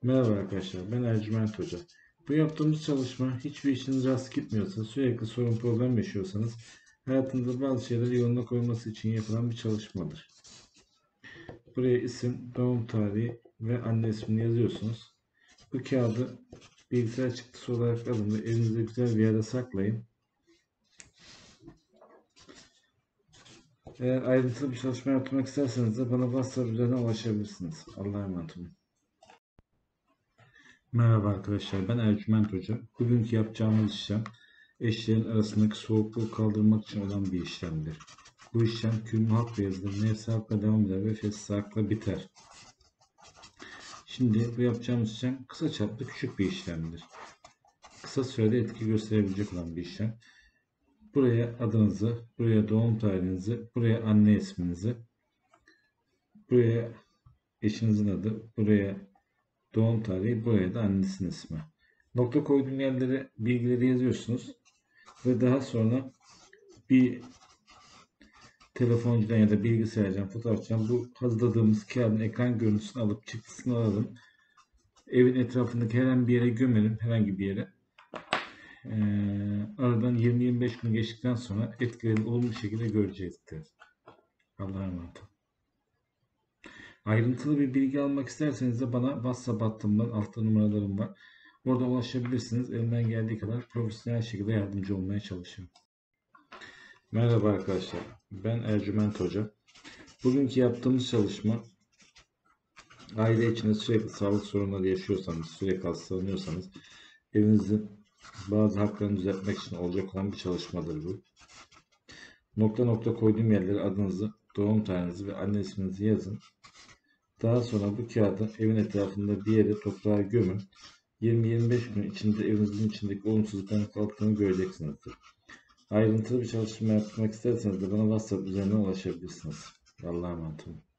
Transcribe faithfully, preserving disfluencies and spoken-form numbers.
Merhaba arkadaşlar, ben Ercüment Hoca. Bu yaptığımız çalışma hiçbir işiniz rast gitmiyorsa, sürekli sorun problem yaşıyorsanız, hayatınızda bazı şeyleri yoluna koyması için yapılan bir çalışmadır. Buraya isim, doğum tarihi ve anne ismini yazıyorsunuz. Bu kağıdı bilgisayar çıktısı olarak alın ve evinizde güzel bir yere saklayın. Eğer ayrıntılı bir çalışma yapmak isterseniz de bana WhatsApp üzerinden ulaşabilirsiniz. Allah'a emanet olun. Merhaba arkadaşlar, ben Ercüment Hoca. Bugünkü yapacağımız işlem eşlerin arasındaki soğukluğu kaldırmak için olan bir işlemdir. Bu işlem kümmü hakla yazılır, nefsi hakla devam eder ve fesli hakla biter. Şimdi bu yapacağımız işlem kısa çaplı küçük bir işlemdir. Kısa sürede etki gösterebilecek olan bir işlem. Buraya adınızı, buraya doğum tarihinizi, buraya anne isminizi, buraya eşinizin adı, buraya doğum tarihi, buraya da annesinin ismi. Nokta koyduğum yerlere bilgileri yazıyorsunuz ve daha sonra bir telefoncudan ya da bilgisayardan, fotoğrafçıdan bu hazırladığımız kağıdın ekran görüntüsünü alıp çıktısını alalım. Evin etrafındaki herhangi bir yere gömelim, herhangi bir yere. Ee, aradan yirmi yirmi beş gün geçtikten sonra etkilerini olumlu şekilde görecektir. Allah'a emanet olun. Ayrıntılı bir bilgi almak isterseniz de bana WhatsApp hattımdan, altta numaralarım var. Orada ulaşabilirsiniz. Elimden geldiği kadar profesyonel şekilde yardımcı olmaya çalışıyorum. Merhaba arkadaşlar. Ben Ercüment Hoca. Bugünkü yaptığımız çalışma aile içinde sürekli sağlık sorunları yaşıyorsanız, sürekli hastalanıyorsanız evinizin bazı haklarını düzeltmek için olacak olan bir çalışmadır bu. Nokta nokta koyduğum yerlere adınızı, doğum tarihinizi ve anne isminizi yazın. Daha sonra bu kağıdı evin etrafında bir yere toprağa gömün. yirmi yirmi beş gün içinde evinizin içindeki olumsuzlukların kalktığını göreceksinizdir. Ayrıntılı bir çalışma yapmak isterseniz de bana WhatsApp üzerinden ulaşabilirsiniz. Allah'a emanet olun.